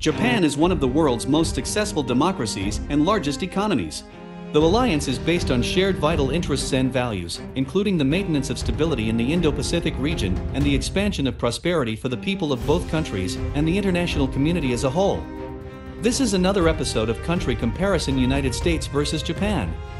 Japan is one of the world's most successful democracies and largest economies. The alliance is based on shared vital interests and values, including the maintenance of stability in the Indo-Pacific region and the expansion of prosperity for the people of both countries and the international community as a whole. This is another episode of Country Comparison United States versus Japan.